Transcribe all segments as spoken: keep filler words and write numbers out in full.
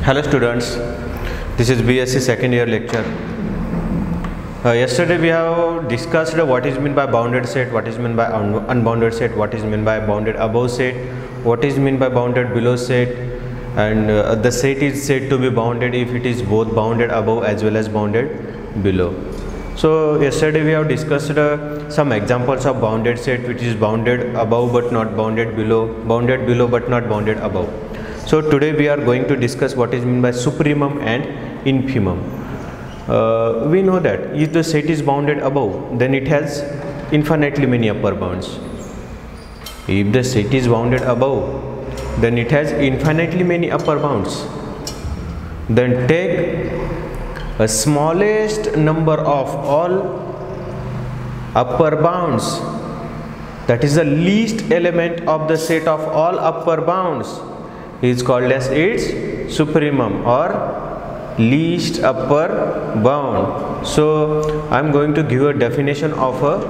Hello students, this is B S c second year lecture. Uh, yesterday we have discussed what is meant by bounded set, what is meant by un unbounded set, what is meant by bounded above set, what is meant by bounded below set, and uh, the set is said to be bounded if it is both bounded above as well as bounded below. So yesterday we have discussed uh, some examples of bounded set which is bounded above but not bounded below, bounded below but not bounded above. So today we are going to discuss what is meant by supremum and infimum. Uh, we know that if the set is bounded above, then it has infinitely many upper bounds. If the set is bounded above, then it has infinitely many upper bounds. Then take a smallest number of all upper bounds, that is the least element of the set of all upper bounds, is called as its supremum or least upper bound. So I am going to give a definition of a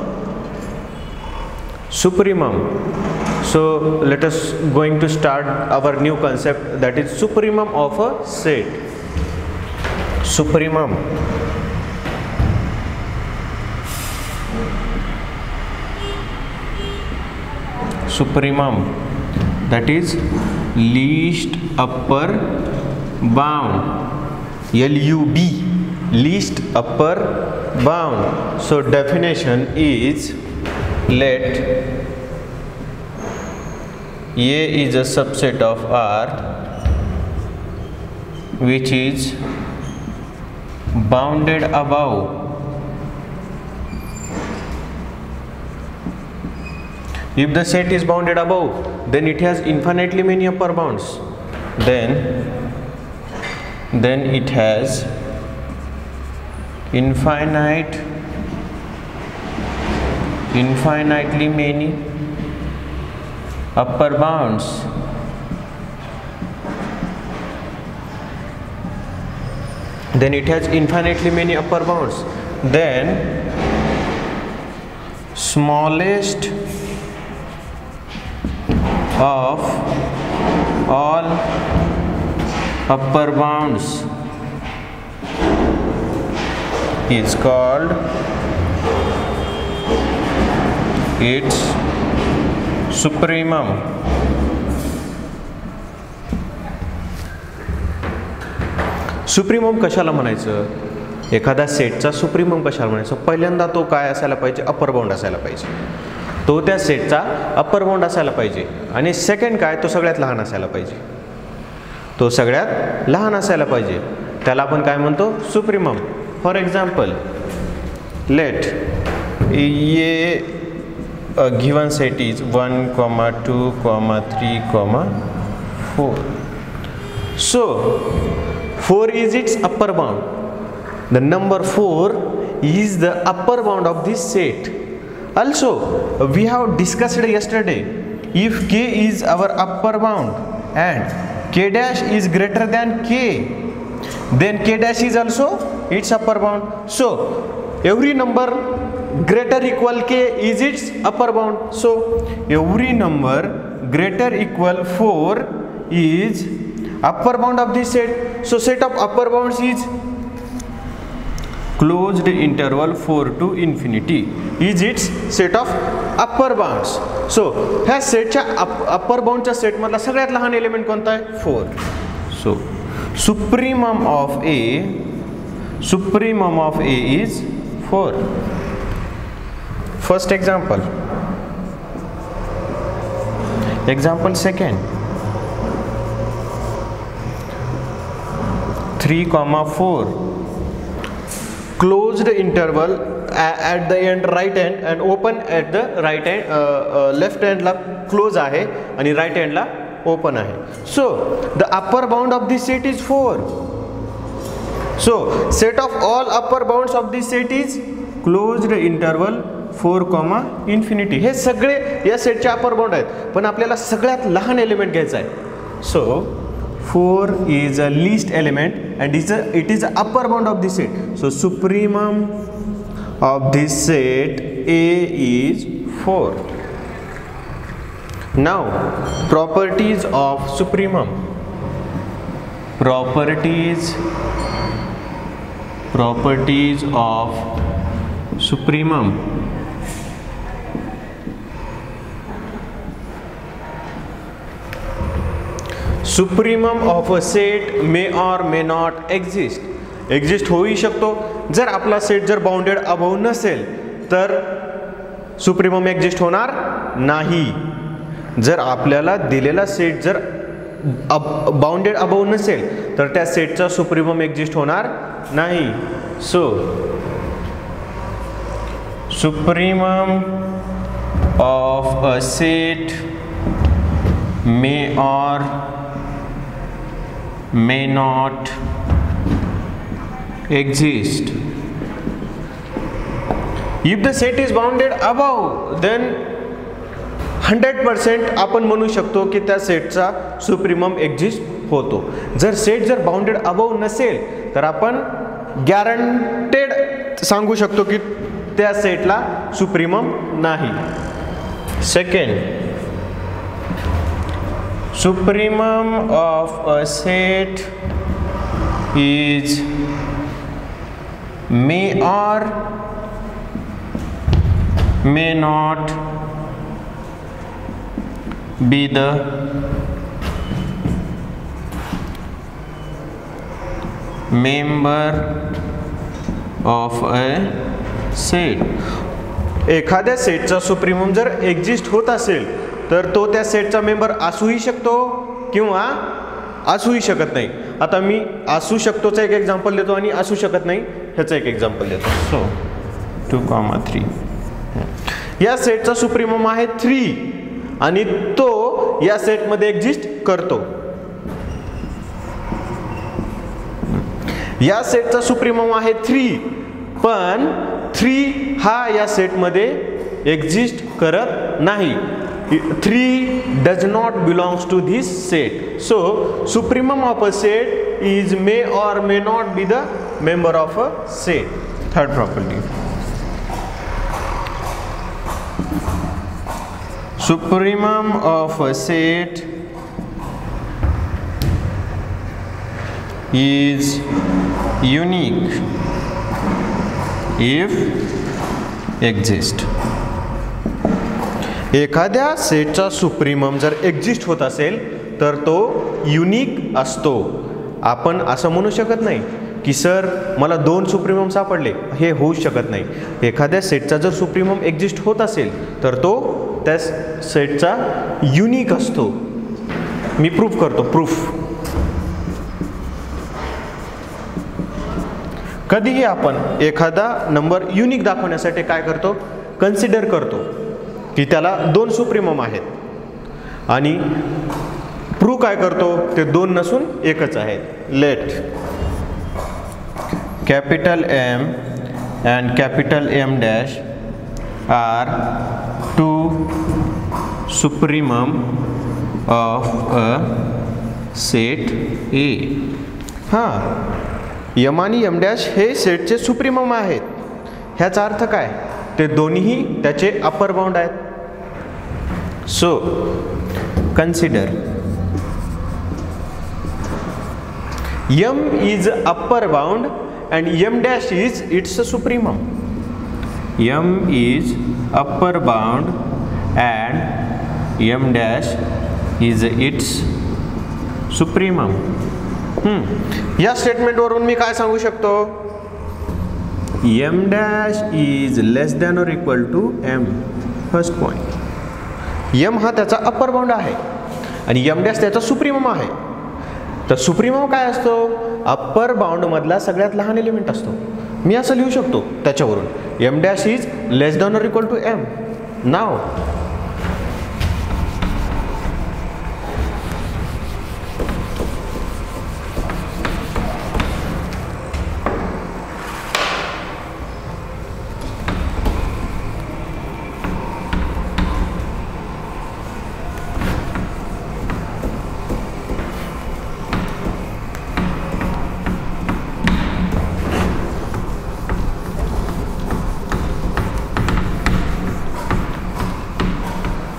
supremum. So let us going to start our new concept, that is supremum of a set. Supremum supremum that is least upper bound, L U B, least upper bound. So definition is, let A is a subset of R which is bounded above if the set is bounded above, then it has infinitely many upper bounds, then then it has infinite infinitely many upper bounds. Then it has infinitely many upper bounds. Then smallest of all upper bounds is called its supremum. Supremum कशाला म्हणायचं, एखादा सेटचा supremum कशाला म्हणायचं, पहिल्यांदा तो काय असायला पाहिजे, अपर बाउंड असायला पाहिजे, तो त्या सेटचा अपर बाउंड असायला पाहिजे. आणि सेकंड काय, तो सगळ्यात लहान असायला पाहिजे, तो सगळ्यात लहान असायला पाहिजे, त्याला आपण काय म्हणतो, सुप्रीमम. फॉर एक्झाम्पल, लेट ये given set is one comma two comma three comma four. So four is its upper bound. The number four is the upper bound of this set. Also, we have discussed yesterday, if k is our upper bound and k dash is greater than k, then k dash is also its upper bound. So every number greater equal k is its upper bound. So every number greater equal four is upper bound of this set. So set of upper bounds is closed interval four to infinity is its set of upper bounds. So ह्या सेटच्या upper boundच्या set मधला सगळ्यात लहान element कोणता आहे, four. So supremum of A, supremum of A is four. First example. Example second. three comma four, closed interval at the end right end and open at the right end, uh, uh, left hand ला close आहे आणि right hand ला open आहे. So the upper bound of this set is four. So set of all upper bounds of this set is closed interval four comma infinity. हे सगळे या सेटचे upper bound आहेत, पण आपल्याला सगळ्यात लहान एलिमेंट घ्यायचा आहे. So four is a least element and is a, it is the upper bound of this set. So supremum of this set A is four. Now properties of supremum. properties properties of supremum. Supremum of a set may or may not exist. Exist होऊ शकतो. जर आपला set जर bounded above नसेल तर supremum exist होणार नाही. जर आपल्याला दिलेला सेट जर बाउंडेड अबव नसेल तर त्या सेटचा सुप्रीमम एक्झिस्ट होणार नाही. So supremum of a set may or may not exist. If the set is bounded above, then hundred percent आपण म्हणू शकतो की त्या सेटचा सुप्रीमम एक्झिस्ट होतो. जर सेट जर बाउंडेड अबव नसेल तर आपण गॅरंटेड सांगू शकतो की त्या सेटला सुप्रीमम नाही. Second, supremum of a set is may or may not be the member of a set. एखाद्या सेटचा सुप्रीमम जर एक्झिस्ट होत असेल तर तो त्या सेटचा मेंबर असूही शकतो किंवा असूही शकत नाही. आता मी असू शकतोचं एक एक्झाम्पल देतो आणि असू शकत नाही ह्याचं एक एक्झाम्पल देतो. सो टू कॉमा थ्री, या सेटचा सुप्रीमम आहे थ्री आणि तो या सेटमध्ये एक्झिस्ट करतो. या सेटचा सुप्रीमम आहे थ्री पण थ्री हा या सेटमध्ये एक्झिस्ट करत नाही. three does not belongs to this set. So supremum of a set is may or may not be the member of a set. Third property, supremum of a set is unique if exist. एखाद्या सेटचा supremum जर exist होत असेल तर तो unique असतो. आपण असं म्हणू शकत नाही की सर मला दोन सुप्रीमम सापडले, हे होऊ शकत नाही. एखाद्या सेटचा जर सुप्रीमम एक्झिस्ट होत असेल तर तो त्या सेटचा युनिक असतो. मी प्रूफ करतो. प्रूफ कधीही आपण एखादा नंबर युनिक दाखवण्यासाठी काय करतो, कन्सिडर करतो की त्याला दोन सुप्रीमम आहेत आणि प्रूफ काय करतो, ते दोन नसून एकच आहेत. Let capital M and capital M dash are two supremum of a set A. हां, एम आणि एम डॅश हे सेटचे सुप्रीमम आहेत. ह्याचा अर्थ काय, ते दोन्हीही त्याचे अपर बाउंड आहेत. So consider m is upper bound and m dash is its supremum. M is upper bound and m dash is its supremum. hmm. या स्टेटमेंट वरून मी काय सांगू शकतो, m dash is less than or equal to m. First point, m हा त्याचा upper bound आहे आणि यम डॅश त्याचा सुप्रीमम आहे. तर सुप्रीमम काय असतो, अप्पर बाउंड मधला सगळ्यात लहान एलिमेंट असतो. मी असं लिहू शकतो त्याच्यावरून, m dash is less than or equal to m. Now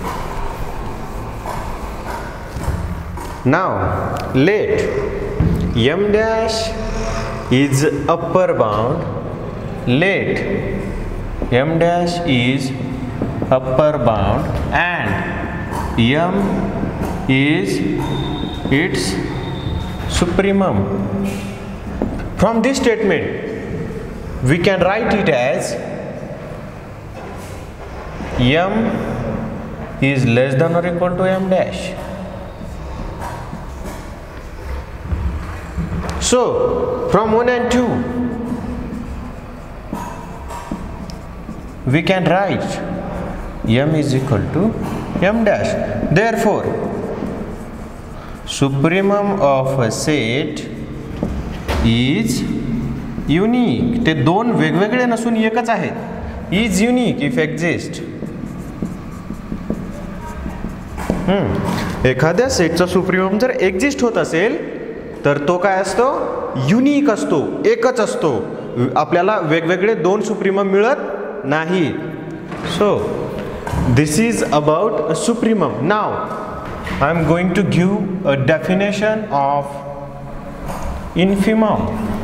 Now let m dash is upper bound, let m dash is upper bound and m is its supremum. From this statement we can write it as m is less than or equal to m dash. So from one and two we can write m is equal to m dash. Therefore supremum of a set is unique. ते दोन वेगवेगळे नसून एकच आहेत. is unique if exist. हम्म एखाद्या सेटचा supremum जर exist होत असेल तर तो काय असतो, युनिक असतो, एकच असतो. आपल्याला वेगवेगळे दोन सुप्रीमम मिळत नाही. So this is about supremum. Now I am going to give a definition of infimum.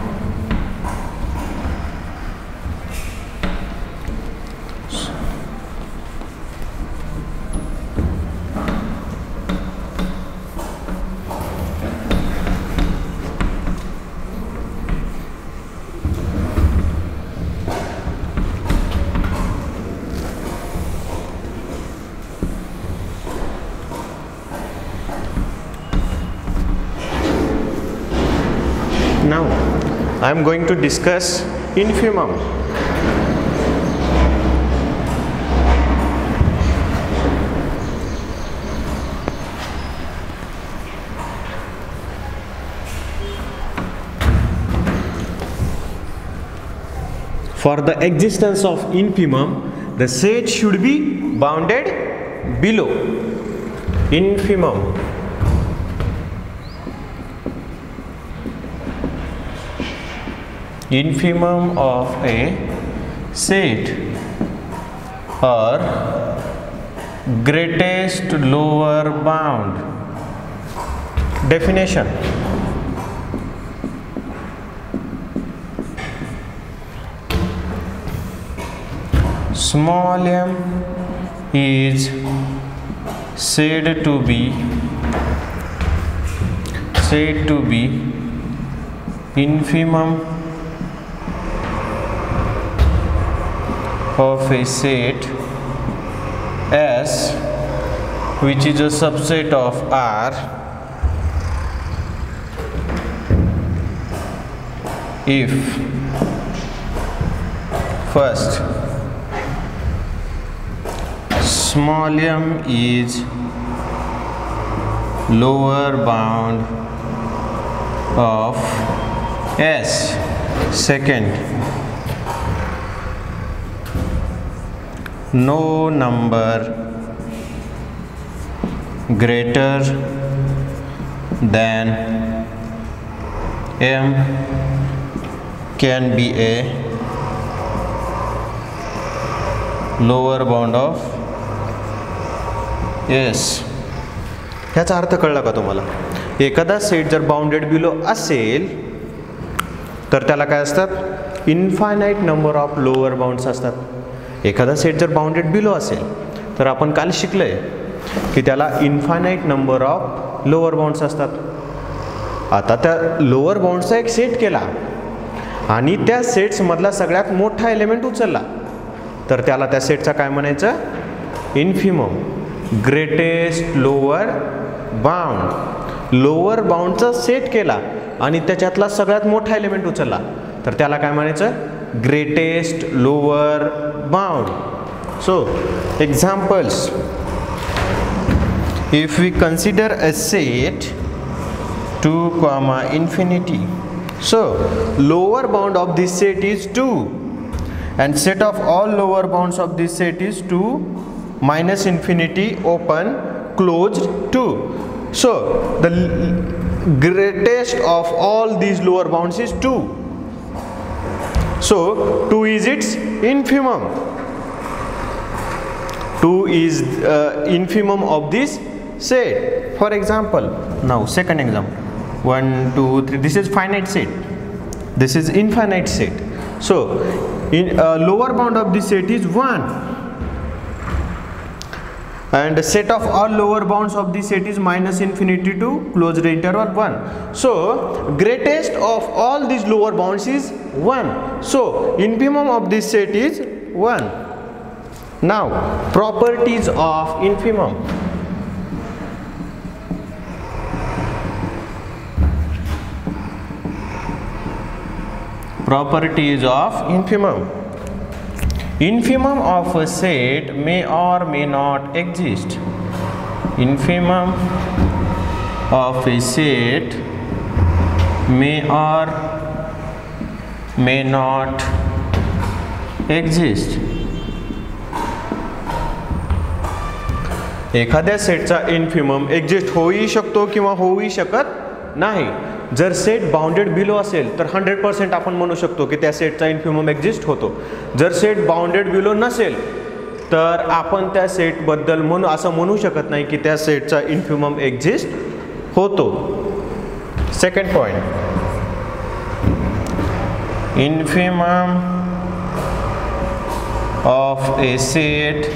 Now I am going to discuss infimum. For the existence of infimum, the set should be bounded below. Infimum. Infimum of a set or greatest lower bound. Definition. Small m is said to be said to be infimum of a set S which is a subset of R if first small m is lower bound of S, second no number greater than m can be a lower bound of S. ह्याचा अर्थ कळला का तुम्हाला? एखादा set जर bounded below असेल तर त्याला काय असतात, infinite number of lower bounds असतात. एखादा सेट जर बाउंडेड बिलो असेल तर आपण काल शिकलोय की त्याला infinite number of lower bounds असतात. आता त्या लोअर बाउंड्सचा एक सेट केला आणि त्या सेट्स मधला सगळ्यात मोठा एलिमेंट उचलला तर त्याला त्या सेटचा काय म्हणायचं, infimum, greatest lower bound. Lower बाउंडचा सेट केला आणि त्याच्यातला सगळ्यात मोठा एलिमेंट उचलला तर त्याला काय म्हणायचं, greatest lower bound. So examples, if we consider a set two comma infinity, so lower bound of this set is two and set of all lower bounds of this set is two minus infinity open closed two. So the greatest of all these lower bounds is two. So two is its infimum. two is uh, infimum of this set. For example, now second example, one, two, three. This is finite set. This is infinite set. So, in uh, lower bound of this set is one, and the set of all lower bounds of this set is minus infinity to closed interval one. So, greatest of all these lower bounds is one. So, infimum of this set is one. Now, properties of infimum. Properties of infimum. Infimum of a set may or may not exist. Infimum of a set may or may not exist. एखाद्या सेटचा infimum exist होऊही शकतो किंवा होऊही शकत नाही. जर set bounded below असेल तर hundred percent आपण म्हणू शकतो की त्या सेटचा इन्फिमम एक्झिस्ट होतो. जर सेट बाउंडेड बिलो नसेल तर आपण त्या सेटबद्दल म्हणू असं म्हणू शकत नाही की त्या सेटचा इन्फिमम एक्झिस्ट होतो. Second point, infimum of a set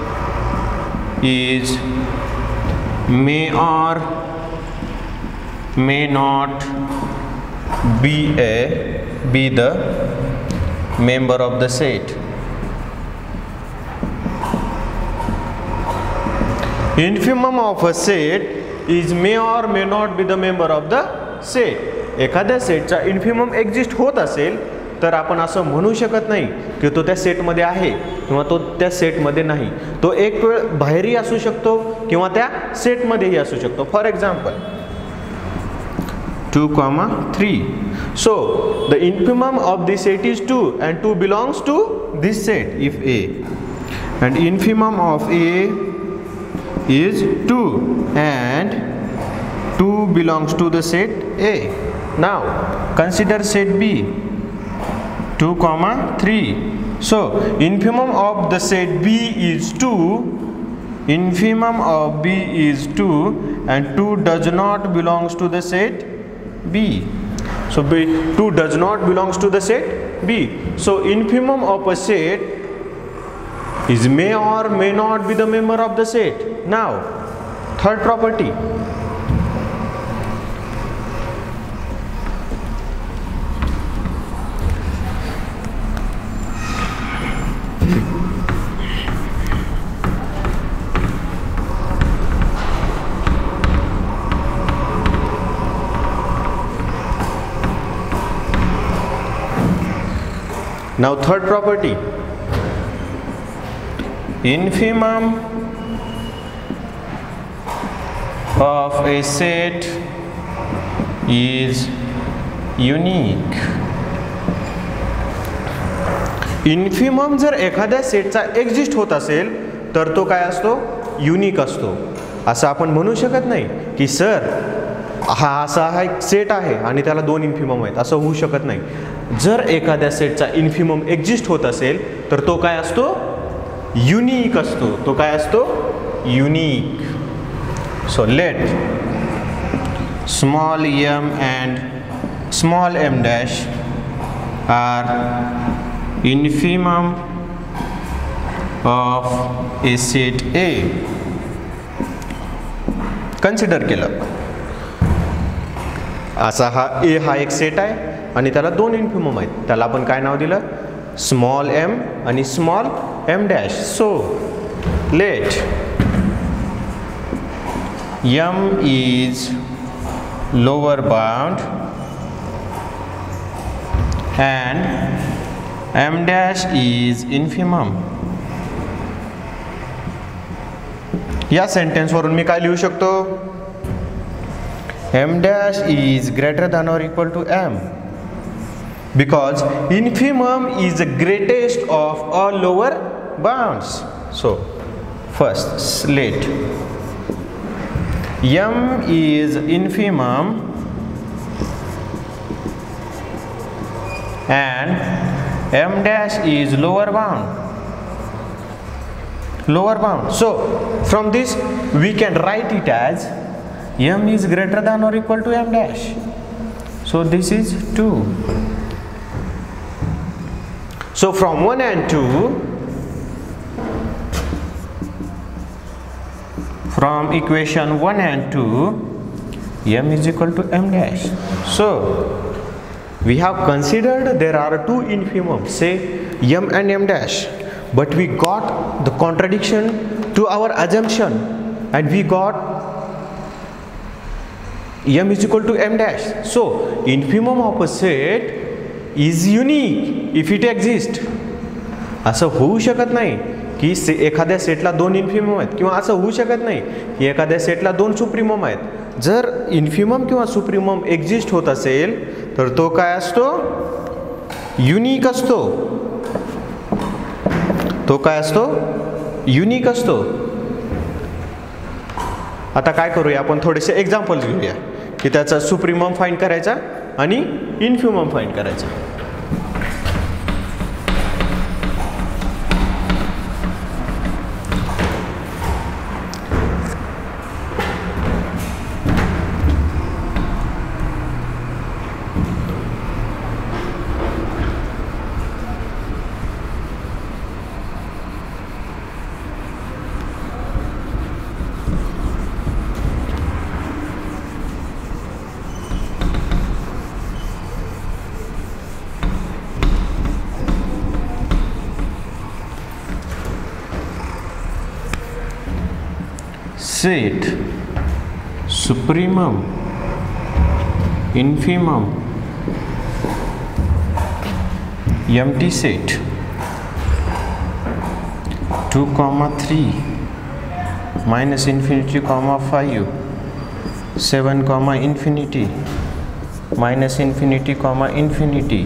is may or may not be a be the member of the set. Infimum of a set is may or may not be the member of the set. एखाद्या सेटचा infimum exist होत असेल तर आपण असं म्हणू शकत नाही की तो त्या सेटमध्ये आहे किंवा तो त्या सेटमध्ये नाही. तो एक वेळ बाहेरही असू शकतो किंवा त्या सेटमध्येही असू शकतो. For example two comma three. So the infimum of this set is two and two belongs to this set if A, and infimum of A is two and two belongs to the set A. Now consider set B two comma three. So infimum of the set B is two, infimum of B is two, and two does not belongs to the set B. So B, two does not belongs to the set B. So infimum of a set is may or may not be the member of the set. Now third property, now third property, infimum of a set is unique. Infimum जर एखाद्या सेटचा exist होत असेल तर तो काय असतो, unique असतो. असं आपण म्हणू शकत नाही की सर हा असा हा एक सेट आहे आणि त्याला दोन इन्फिमम आहेत, असं होऊ शकत नाही. जर एखाद्या सेटचा इन्फिमम एक्झिस्ट होत असेल तर तो काय असतो, युनिक असतो. तो काय असतो, unique. So let small m and small m dash are infimum of a set A. Consider केलं असा हा ए हा एक सेट आहे आणि त्याला दोन इन्फिमम आहेत. त्याला आपण काय नाव दिलं, स्मॉल एम आणि small m dash. So let m is lower bound and m dash is infimum. या सेंटेन्स वरून मी काय लिहू शकतो, m dash is greater than or equal to m because infimum is the greatest of all lower bounds. So first let m is infimum and m dash is lower bound. Lower bound. So from this we can write it as m is greater than or equal to m dash. So this is two. So from one and two, from equation one and two, m is equal to m dash. So we have considered there are two infimums, say m and m dash, but we got the contradiction to our assumption, and we got m is equal to m dash. So infimum of a set is unique if it exists. असं होऊ शकत नाही की से एखाद्या सेटला दोन infimum आहेत, किंवा असं होऊ शकत नाही की एखाद्या सेटला दोन सुप्रीमम आहेत. जर इन्फिमम किंवा सुप्रीमम एक्झिस्ट होत असेल तर तो काय असतो, युनिक असतो. तो काय असतो, युनिक असतो. आता काय करूया आपण, थोडेसे एक्झाम्पल्स घेऊया की त्याचा सुप्रीमम फाइंड करायचा आणि इन्फिमम फाइंड करायचा. Set supremum, infimum, empty set two comma three, minus infinity comma five, seven comma infinity, minus infinity comma infinity.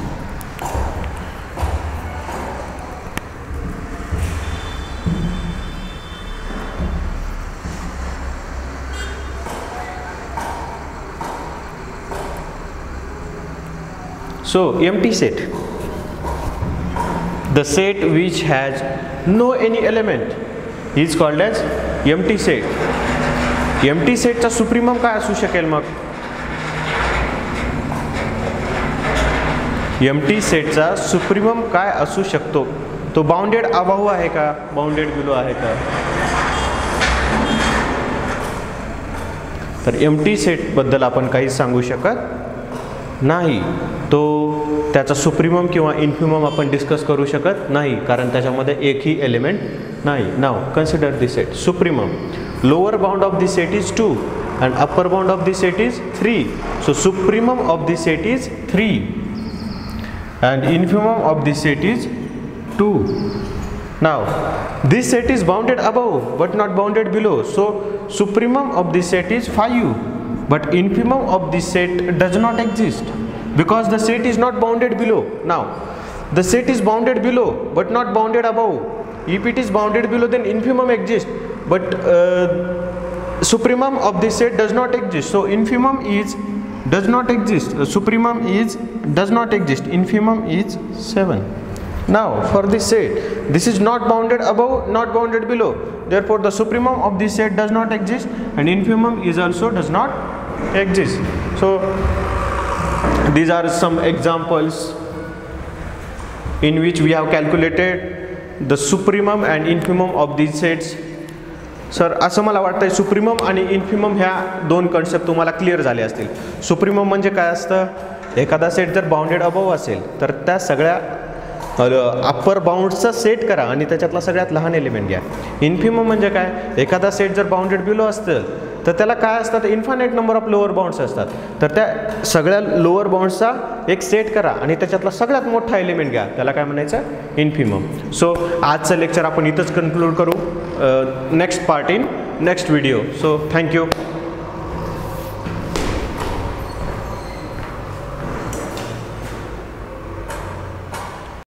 So empty set, the set which has no any element is called as empty set. empty set चा supremum काय असू शकेल मग? empty set चा supremum काय असू शकतो? तो बाउंडेड अबाव आहे का, बाउंडेड बिलो आहे का? तर empty set बद्दल आपण काही सांगू शकत नाही. तो त्याचा सुप्रीमम किंवा इन्फिमम आपण डिस्कस करू शकत नाही, कारण त्याच्यामध्ये एकही एलिमेंट नाही. Now consider this set. Supremum, lower bound of this set is two and upper bound of this set is three. So supremum of this set is three and infimum of this set is two. Now this set is bounded above but not bounded below. So supremum of this set is five, but infimum of this set does not exist because the set is not bounded below. Now the set is bounded below but not bounded above. If it is bounded below, then infimum exists, but uh, supremum of this set does not exist. So infimum is does not exist. Uh, supremum is does not exist. Infimum is seven. Now for this set, this is not bounded above, not bounded below. Therefore the supremum of this set does not exist and infimum is also does not exist. So these are some examples in which we have calculated the supremum and infimum of these sets. Sir असं मला वाटतं supremum आणि infimum ह्या दोन concept तुम्हाला clear झाले असतील. Supremum म्हणजे काय असतं, एखादा सेट जर बाउंडेड अबव असेल तर त्या सगळ्या अप्पर बाउंड्सचा सेट करा आणि त्याच्यातला सगळ्यात लहान एलिमेंट घ्या. इन्फिमम म्हणजे काय, एखादा सेट जर बाउंडेड बिलो असेल तर त्याला काय असतात, infinite number of lower bounds असतात. तर त्या सगळ्या लोअर बाउंड्सचा एक सेट करा आणि त्याच्यातला सगळ्यात मोठा एलिमेंट घ्या, त्याला काय म्हणायचं, इन्फिमम. सो आजचं लेक्चर आपण इथंच कन्क्लूड करू. Next part in next video. So thank you.